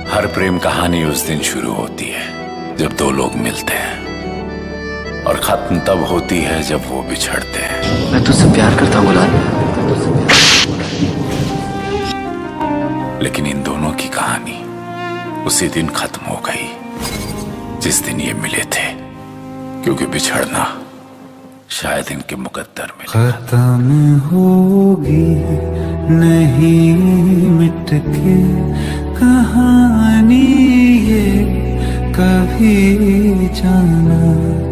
हर प्रेम कहानी उस दिन शुरू होती है जब दो लोग मिलते हैं, और खत्म तब होती है जब वो बिछड़ते हैं। मैं तुझसे प्यार करता हूँ गुलाल। लेकिन इन दोनों की कहानी उसी दिन खत्म हो गई जिस दिन ये मिले थे, क्योंकि बिछड़ना शायद इनके मुकद्दर में खत्म होगी नहीं मिट के कहानी ये कभी जाना।